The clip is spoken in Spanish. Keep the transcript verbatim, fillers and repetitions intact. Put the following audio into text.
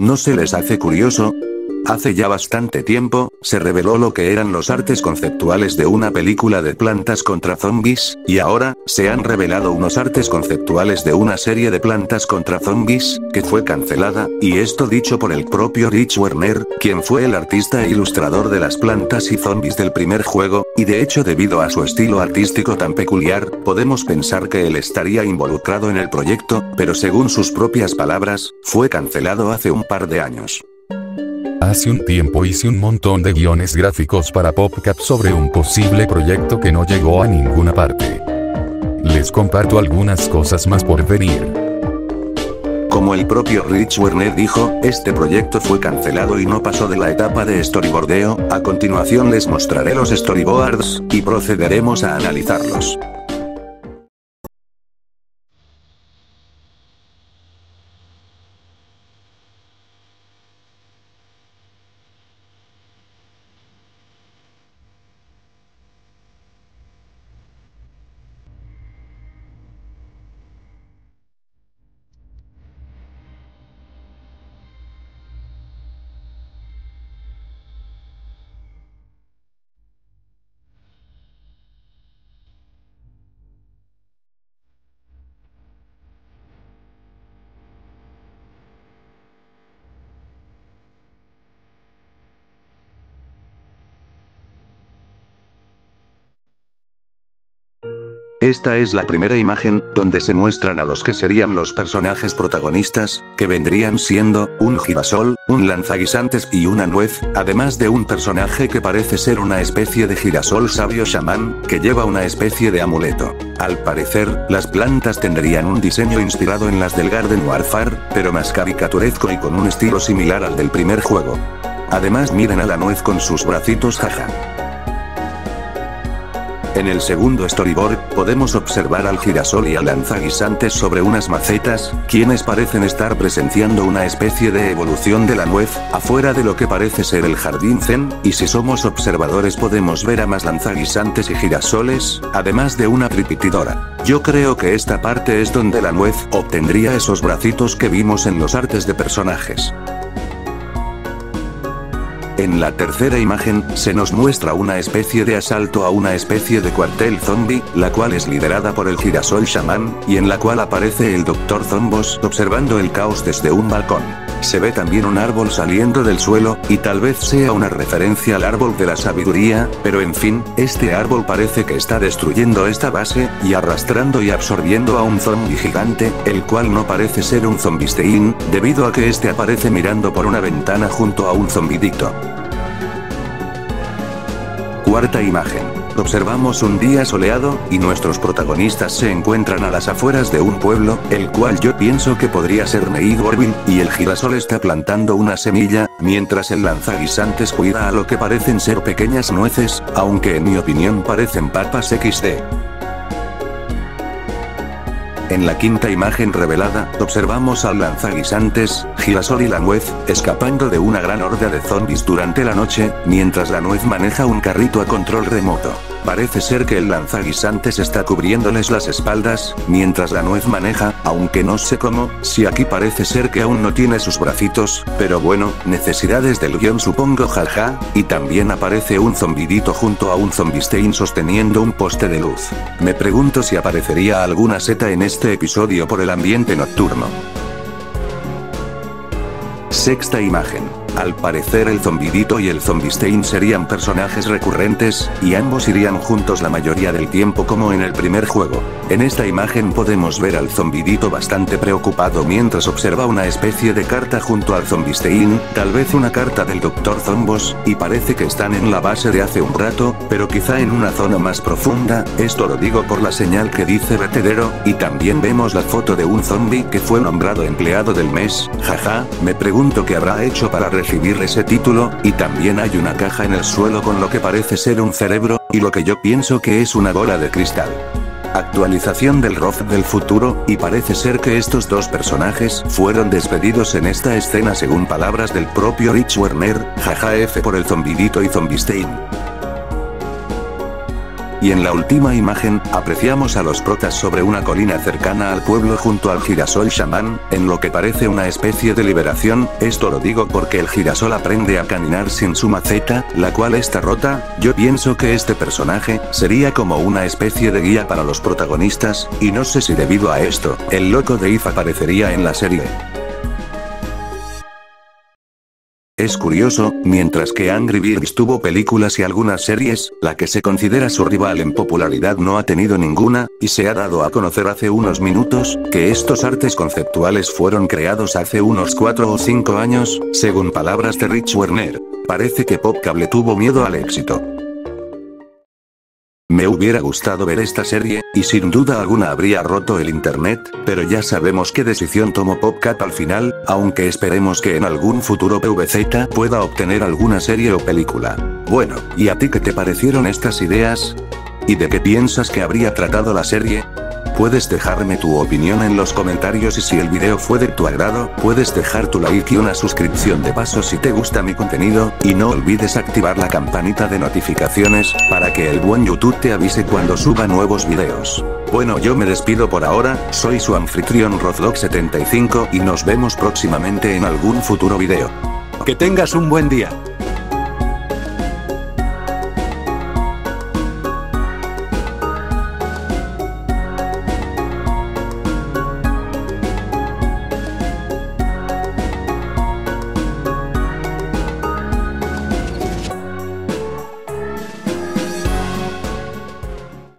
¿No se les hace curioso? Hace ya bastante tiempo, se reveló lo que eran los artes conceptuales de una película de Plantas contra Zombies, y ahora, se han revelado unos artes conceptuales de una serie de Plantas contra Zombies, que fue cancelada, y esto dicho por el propio Rich Werner, quien fue el artista e ilustrador de las plantas y zombies del primer juego, y de hecho debido a su estilo artístico tan peculiar, podemos pensar que él estaría involucrado en el proyecto, pero según sus propias palabras, fue cancelado hace un par de años. Hace un tiempo hice un montón de guiones gráficos para PopCap sobre un posible proyecto que no llegó a ninguna parte. Les comparto algunas cosas más por venir. Como el propio Rich Werner dijo, este proyecto fue cancelado y no pasó de la etapa de storyboardeo. A continuación les mostraré los storyboards, y procederemos a analizarlos. Esta es la primera imagen, donde se muestran a los que serían los personajes protagonistas, que vendrían siendo, un girasol, un lanzaguisantes y una nuez, además de un personaje que parece ser una especie de girasol sabio chamán, que lleva una especie de amuleto. Al parecer, las plantas tendrían un diseño inspirado en las del Garden Warfare, pero más caricaturesco y con un estilo similar al del primer juego. Además miren a la nuez con sus bracitos jaja. En el segundo storyboard, podemos observar al girasol y al lanzaguisantes sobre unas macetas, quienes parecen estar presenciando una especie de evolución de la nuez, afuera de lo que parece ser el jardín zen, y si somos observadores podemos ver a más lanzaguisantes y girasoles, además de una tripitidora. Yo creo que esta parte es donde la nuez obtendría esos bracitos que vimos en los artes de personajes. En la tercera imagen, se nos muestra una especie de asalto a una especie de cuartel zombie, la cual es liderada por el girasol chamán, y en la cual aparece el doctor Zombos observando el caos desde un balcón. Se ve también un árbol saliendo del suelo, y tal vez sea una referencia al árbol de la sabiduría, pero en fin, este árbol parece que está destruyendo esta base, y arrastrando y absorbiendo a un zombie gigante, el cual no parece ser un zombistein, debido a que este aparece mirando por una ventana junto a un zombidito. Cuarta imagen. Observamos un día soleado, y nuestros protagonistas se encuentran a las afueras de un pueblo, el cual yo pienso que podría ser Neigorville, y el girasol está plantando una semilla, mientras el lanzaguisantes cuida a lo que parecen ser pequeñas nueces, aunque en mi opinión parecen papas equis de. En la quinta imagen revelada, observamos al lanzaguisantes, girasol y la nuez, escapando de una gran horda de zombies durante la noche, mientras la nuez maneja un carrito a control remoto. Parece ser que el lanzaguisantes está cubriéndoles las espaldas, mientras la nuez maneja, aunque no sé cómo, si aquí parece ser que aún no tiene sus bracitos, pero bueno, necesidades del guión supongo jaja, y también aparece un zombidito junto a un zombistein sosteniendo un poste de luz. Me pregunto si aparecería alguna seta en este episodio por el ambiente nocturno. Sexta imagen. Al parecer el zombidito y el zombistein serían personajes recurrentes, y ambos irían juntos la mayoría del tiempo como en el primer juego. En esta imagen podemos ver al zombidito bastante preocupado mientras observa una especie de carta junto al zombistein, tal vez una carta del doctor Zombos, y parece que están en la base de hace un rato, pero quizá en una zona más profunda, esto lo digo por la señal que dice vertedero, y también vemos la foto de un zombie que fue nombrado empleado del mes, jaja, me pregunto qué habrá hecho para recibir ese título, y también hay una caja en el suelo con lo que parece ser un cerebro, y lo que yo pienso que es una bola de cristal. Actualización del R O F del futuro, y parece ser que estos dos personajes fueron despedidos en esta escena según palabras del propio Rich Werner, jaja F por el zombidito y zombistein. Y en la última imagen, apreciamos a los protas sobre una colina cercana al pueblo junto al girasol chamán, en lo que parece una especie de liberación. Esto lo digo porque el girasol aprende a caminar sin su maceta, la cual está rota. Yo pienso que este personaje sería como una especie de guía para los protagonistas, y no sé si debido a esto, el loco de If aparecería en la serie. Es curioso, mientras que Angry Birds tuvo películas y algunas series, la que se considera su rival en popularidad no ha tenido ninguna, y se ha dado a conocer hace unos minutos, que estos artes conceptuales fueron creados hace unos cuatro o cinco años, según palabras de Rich Werner. Parece que PopCap le tuvo miedo al éxito. Me hubiera gustado ver esta serie, y sin duda alguna habría roto el internet, pero ya sabemos qué decisión tomó PopCap al final, aunque esperemos que en algún futuro P V Z pueda obtener alguna serie o película. Bueno, ¿y a ti qué te parecieron estas ideas? ¿Y de qué piensas que habría tratado la serie? Puedes dejarme tu opinión en los comentarios y si el video fue de tu agrado, puedes dejar tu like y una suscripción de paso si te gusta mi contenido, y no olvides activar la campanita de notificaciones, para que el buen YouTube te avise cuando suba nuevos videos. Bueno, yo me despido por ahora, soy su anfitrión Rozlok setenta y cinco y nos vemos próximamente en algún futuro video. Que tengas un buen día.